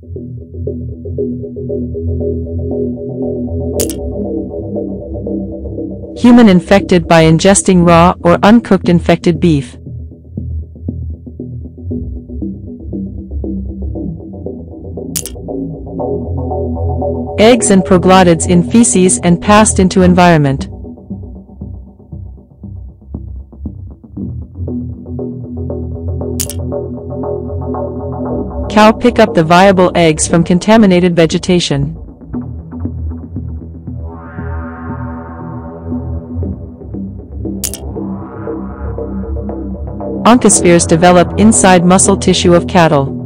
Human infected by ingesting raw or uncooked infected beef. Eggs and proglottids in feces and passed into environment. Cow pick up the viable eggs from contaminated vegetation. Oncospheres develop inside muscle tissue of cattle.